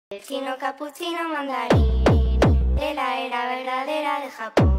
El chino capuchino mandarín de la era verdadera de Japón.